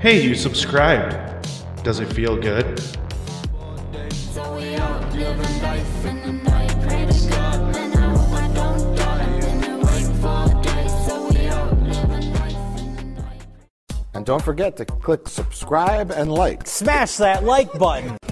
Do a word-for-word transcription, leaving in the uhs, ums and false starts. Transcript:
Hey, you subscribed. Does it feel good? So we out living life in the night. Pray to God, man, I hope I don't die. I've been awake for days. So we out living life in the night. And don't forget to click subscribe and like. Smash that like button.